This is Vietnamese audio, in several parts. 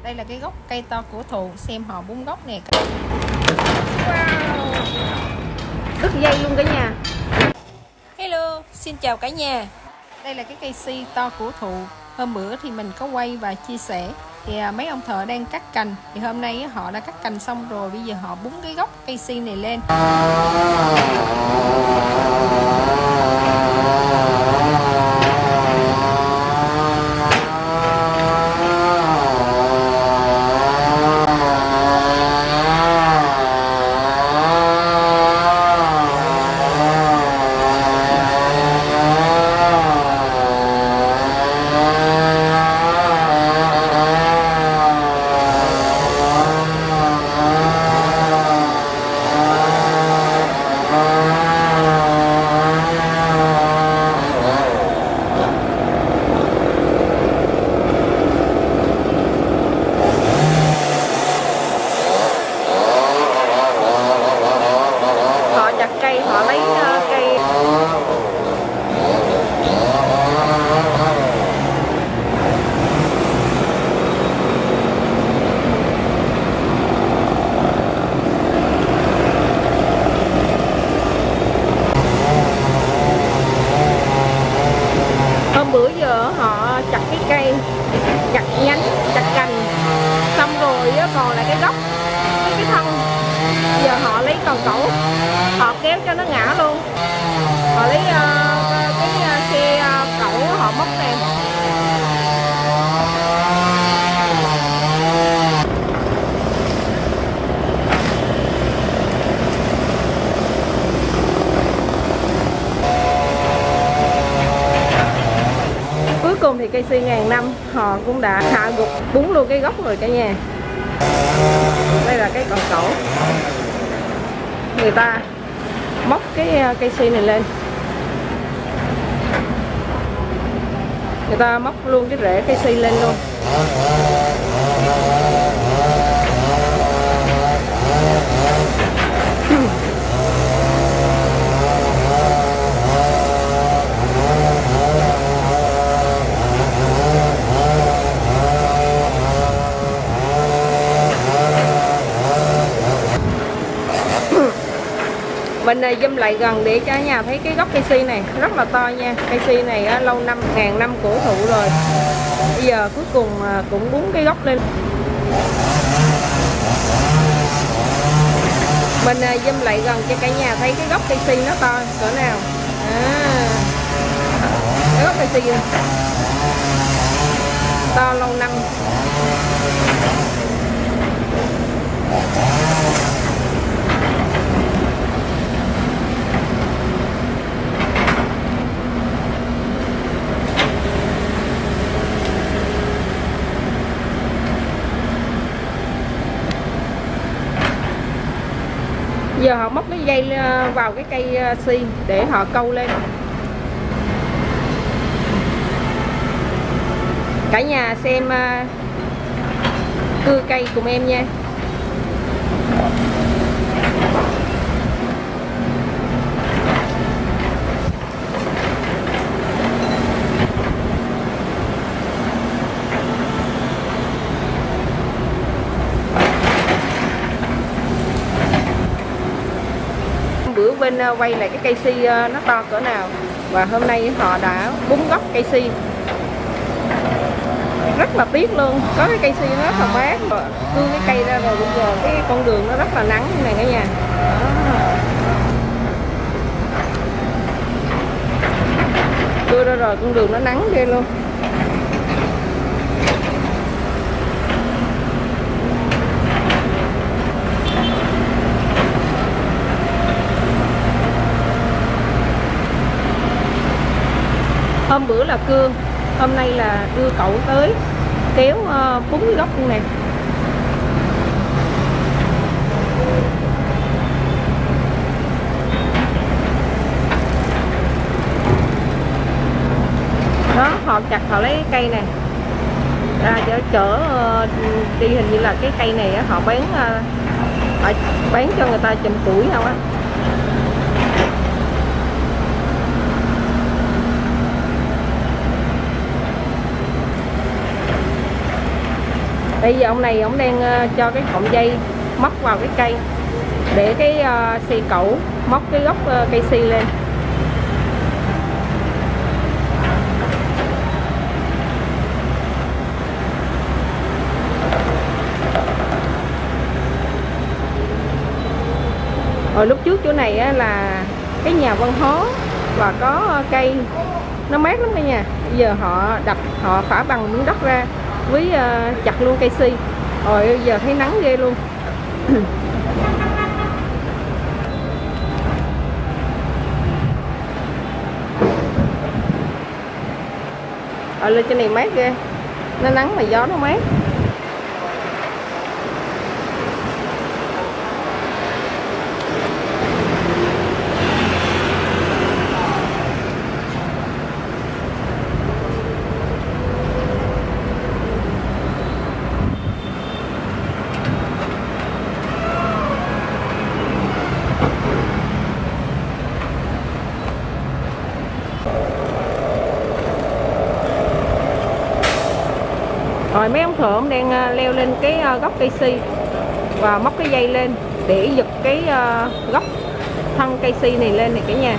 Đây là cái gốc cây to của thụ, xem họ búng gốc nè. Wow, đứt dây luôn cả nhà. Hello, xin chào cả nhà. Đây là cái cây si to của thụ. Hôm bữa thì mình có quay và chia sẻ thì mấy ông thợ đang cắt cành. Thì hôm nay họ đã cắt cành xong rồi, bây giờ họ búng cái gốc cây si này lên. Họ lấy cây hôm bữa giờ họ chặt cái cây, chặt nhánh, chặt cành xong rồi còn lại cái gốc, cái thân. Giờ họ lấy cần cẩu, họ kéo cho nó ngã luôn. Họ lấy cái xe cẩu họ móc nè. Cuối cùng thì cây si ngàn năm họ cũng đã hạ gục búng luôn cái gốc rồi cả nhà. Đây là cái cần cẩu. Người ta móc cái cây si này lên, người ta móc luôn cái rễ cây si lên luôn. Mình zoom lại gần để cho nhà thấy cái gốc cây si này rất là to nha. Cây si này lâu năm, ngàn năm cổ thụ rồi. Bây giờ cuối cùng cũng búng cái gốc lên. Mình zoom lại gần cho cả nhà thấy cái gốc cây si nó to cỡ nào. Cái gốc cây si này to lâu năm. Giờ họ móc cái dây vào cái cây si để họ câu lên. Cả nhà xem cưa cây cùng em nha. Bữa bên quay lại cái cây si nó to cỡ nào, và hôm nay họ đã búng gốc cây si. Rất là tiếc luôn, có cái cây si nó rất là mát, cưa cái cây ra rồi bây giờ cái con đường nó rất là nắng như này cả nhà. Cưa ra rồi con đường nó nắng ghê luôn. Hôm bữa là cưa, hôm nay là đưa cậu tới kéo búng cái gốc luôn nè. Đó, họ chặt họ lấy cái cây này ra chở đi, hình như là cái cây này họ bán cho người ta chùm củi không á. Bây giờ ông này ông đang cho cái cọng dây móc vào cái cây để cái xì cẩu móc cái gốc cây si lên. Rồi lúc trước chỗ này á, là cái nhà văn hóa và có cây nó mát lắm cả nhà. Bây giờ họ đập, họ phá bằng miếng đất ra với chặt luôn cây si. Rồi bây giờ thấy nắng ghê luôn. Ở lên trên này mát ghê, nó nắng mà gió nó mát. Rồi mấy ông thợ ông đang leo lên cái gốc cây si và móc cái dây lên để giật cái gốc thân cây si này lên này cả nhà.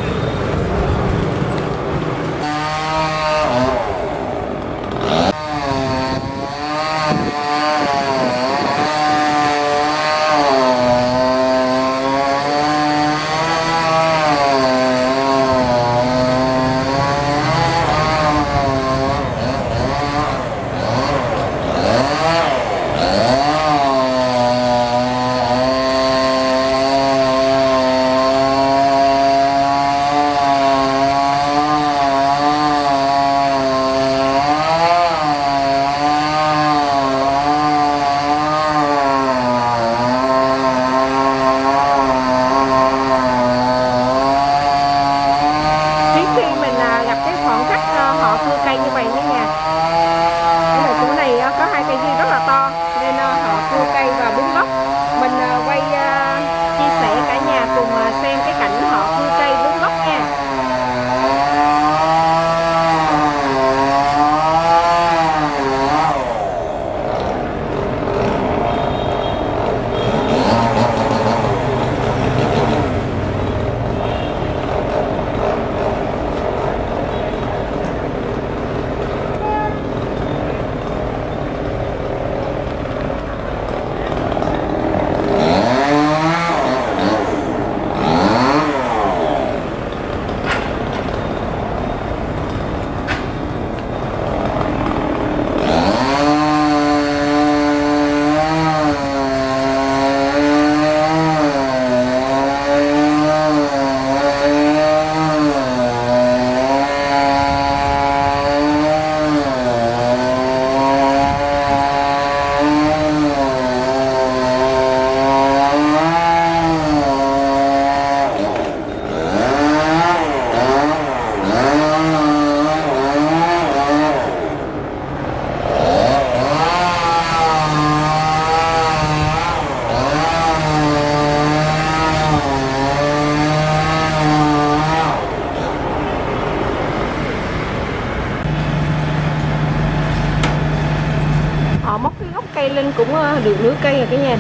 Cây lên cũng được nửa cây rồi cả nhà.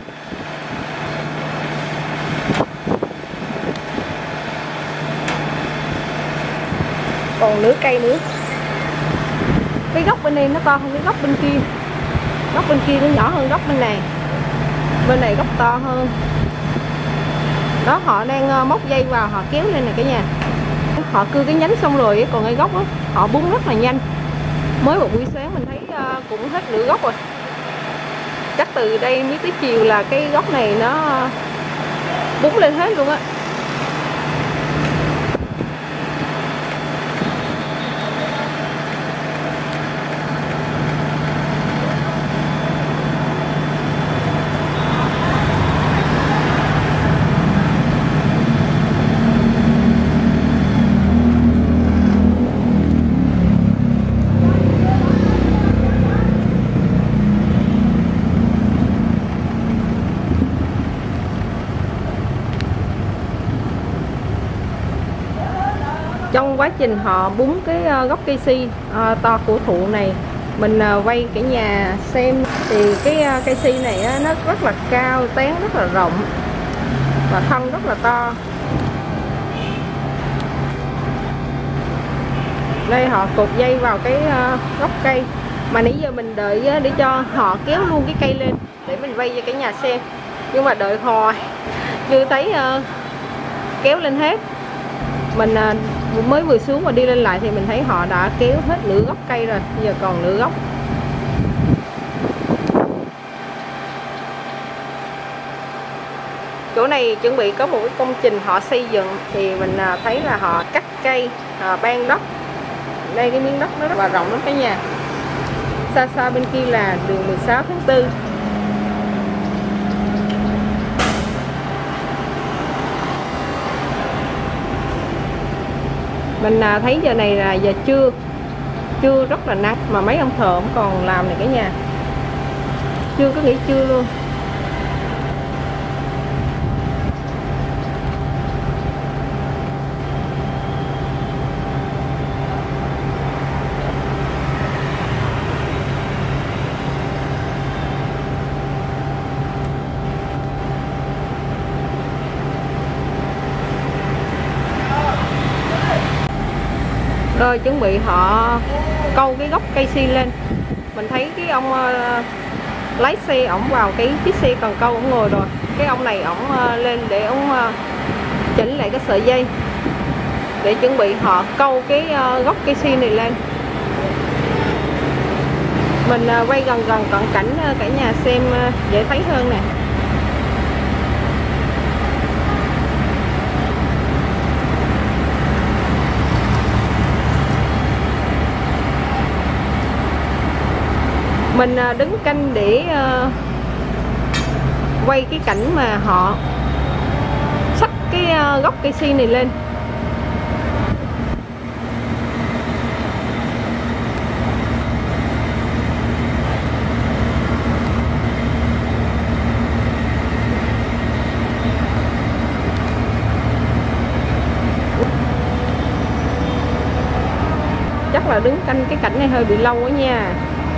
Còn nửa cây nữa. Cái gốc bên này nó to hơn cái gốc bên kia. Gốc bên kia nó nhỏ hơn gốc bên này. Bên này gốc to hơn. Đó, họ đang móc dây vào, họ kéo lên này cả nhà. Họ cưa cái nhánh xong rồi, còn cái gốc đó, họ búng rất là nhanh. Mới một buổi sáng mình thấy cũng hết nửa gốc rồi. Chắc từ đây mới tới chiều là cái gốc này nó búng lên hết luôn á. Trong quá trình họ búng cái gốc cây si to cổ thụ này Mình quay cả nhà xem thì cái cây si này á, nó rất là cao, tán rất là rộng và thân rất là to. Đây họ cột dây vào cái gốc cây, mà nãy giờ mình đợi để cho họ kéo luôn cái cây lên để mình quay cho cả nhà xem, nhưng mà đợi hoài chưa thấy kéo lên hết. Mình mới vừa xuống và đi lên lại thì mình thấy họ đã kéo hết nửa gốc cây rồi, giờ còn nửa gốc. Chỗ này chuẩn bị có một cái công trình họ xây dựng thì mình thấy là họ cắt cây, ban đất. Đây cái miếng đất nó rất là rộng lắm cả nhà. Xa xa bên kia là đường 16 tháng 4. Mình thấy giờ này là giờ trưa rất là nắng, mà mấy ông thợ cũng còn làm này cả nhà, chưa có nghỉ trưa luôn. Rồi chuẩn bị họ câu cái gốc cây si lên. Mình thấy cái ông lái xe ổng vào cái chiếc xe cần câu ổng ngồi rồi. Cái ông này ổng lên để ổng chỉnh lại cái sợi dây để chuẩn bị họ câu cái gốc cây si này lên. Mình quay gần cận cảnh cả nhà xem dễ thấy hơn nè. Mình đứng canh để quay cái cảnh mà họ xách cái gốc cây si này lên. Chắc là đứng canh cái cảnh này hơi bị lâu quá nha.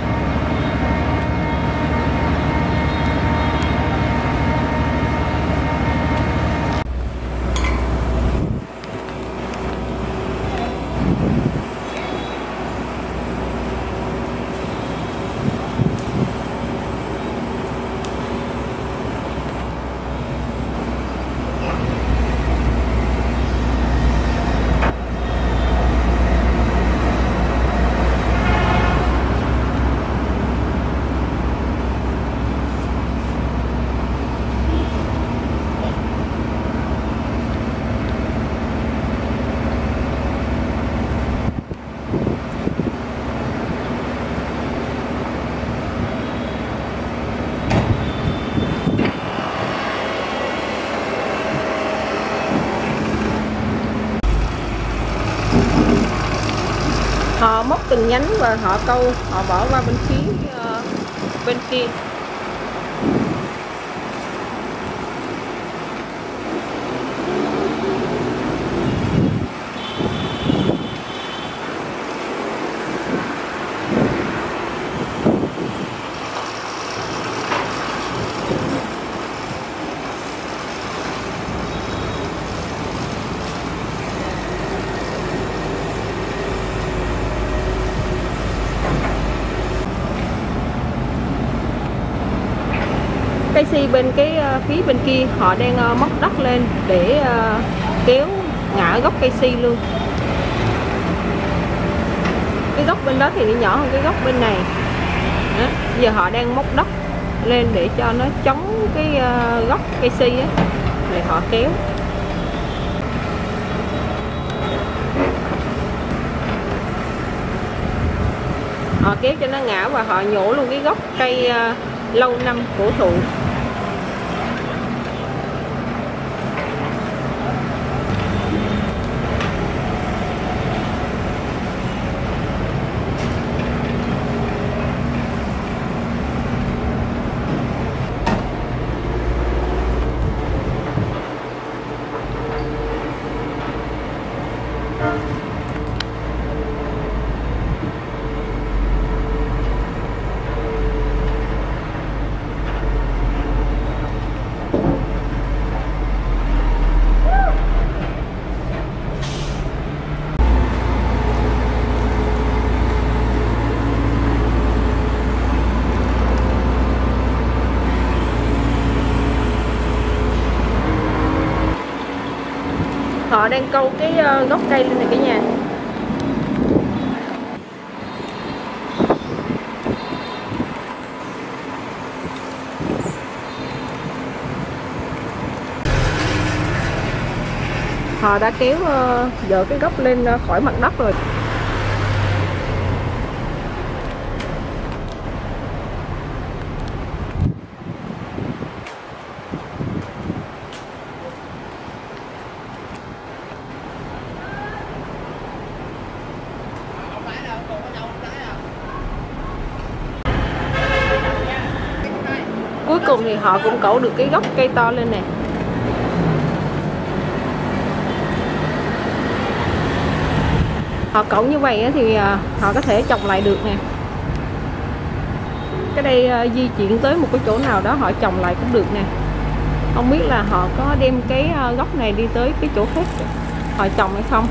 Họ móc từng nhánh và họ câu, họ bỏ qua bên phía bên kia. Cây si bên cái phía bên kia họ đang móc đất lên để kéo ngã gốc cây si luôn. Cái gốc bên đó thì nó nhỏ hơn cái gốc bên này đó. Giờ họ đang móc đất lên để cho nó chống cái gốc cây si á, để họ kéo. Họ kéo cho nó ngã và họ nhổ luôn cái gốc cây lâu năm cổ thụ. họ đang câu cái gốc cây lên này cả nhà. Họ đã kéo dỡ cái gốc lên khỏi mặt đất rồi. Cuối cùng thì họ cũng cẩu được cái gốc cây to lên nè. Họ cẩu như vậy thì họ có thể trồng lại được nè. Cái đây di chuyển tới một cái chỗ nào đó họ trồng lại cũng được nè. Không biết là họ có đem cái gốc này đi tới cái chỗ khác họ trồng hay không.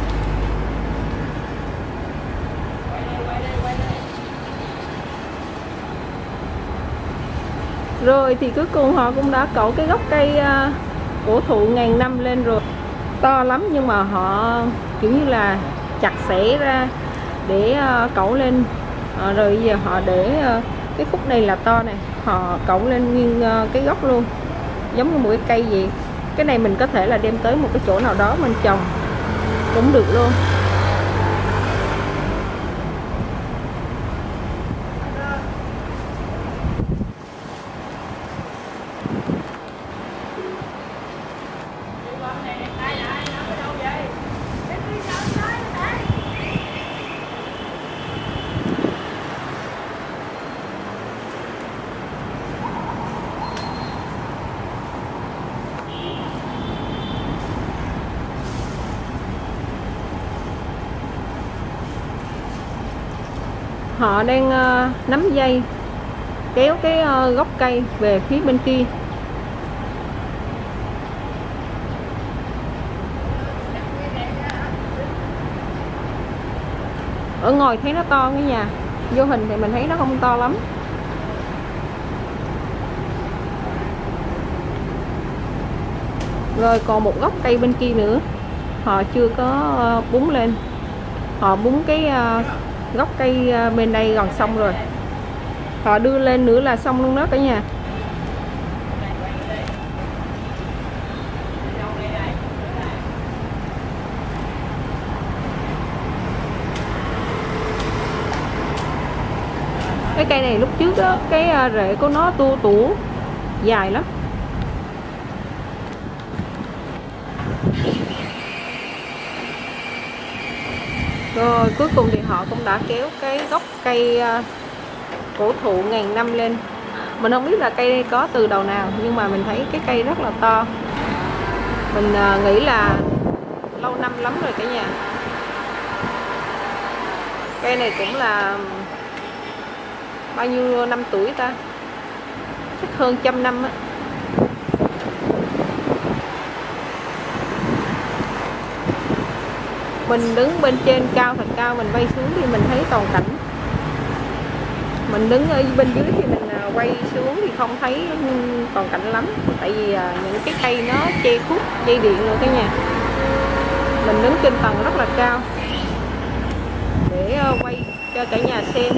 Rồi thì cuối cùng họ cũng đã cẩu cái gốc cây cổ thụ ngàn năm lên rồi. To lắm nhưng mà họ kiểu như là chặt xẻ ra để cẩu lên. Rồi giờ họ để cái khúc này là to này, họ cẩu lên nguyên cái gốc luôn, giống như một cái cây vậy. Cái này mình có thể là đem tới một cái chỗ nào đó mình trồng cũng được luôn. Họ đang nắm dây kéo cái gốc cây về phía bên kia. Ở ngoài thấy nó to cái nhà, vô hình thì mình thấy nó không to lắm. Rồi còn một gốc cây bên kia nữa họ chưa có búng lên. Họ búng cái gốc cây bên đây gần xong rồi, họ đưa lên nữa là xong luôn đó cả nhà. Cái cây này lúc trước đó, cái rễ của nó tua tủa dài lắm. Rồi cuối cùng thì họ cũng đã kéo cái gốc cây cổ thụ ngàn năm lên. Mình không biết là cây đây có từ đầu nào, nhưng mà mình thấy cái cây rất là to. Mình nghĩ là lâu năm lắm rồi cả nhà. Cây này cũng là bao nhiêu năm tuổi ta? Chắc hơn 100 năm á. Mình đứng bên trên cao thật cao, mình bay xuống thì mình thấy toàn cảnh. Mình đứng ở bên dưới thì mình quay xuống thì không thấy toàn cảnh lắm. Tại vì những cái cây nó che khuất dây điện rồi cả nhà. Mình đứng trên tầng rất là cao để quay cho cả nhà xem.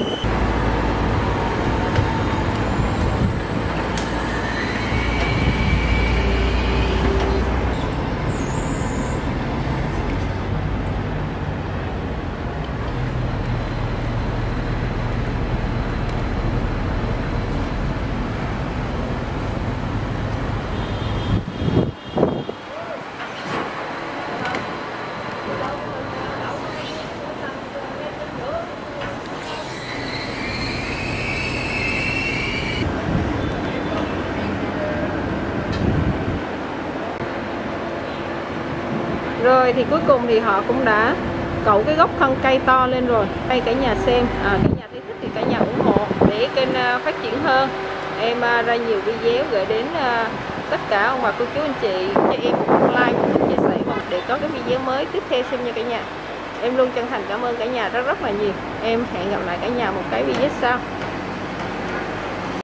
Rồi thì cuối cùng thì họ cũng đã cẩu cái gốc thân cây to lên rồi. Đây cả nhà xem, cả nhà thấy thích thì cả nhà ủng hộ để kênh phát triển hơn. Em ra nhiều video gửi đến tất cả ông bà cô chú anh chị, cho em một like, một chia sẻ để có cái video mới tiếp theo xem nha cả nhà. Em luôn chân thành cảm ơn cả nhà rất là nhiều. Em hẹn gặp lại cả nhà một cái video sau.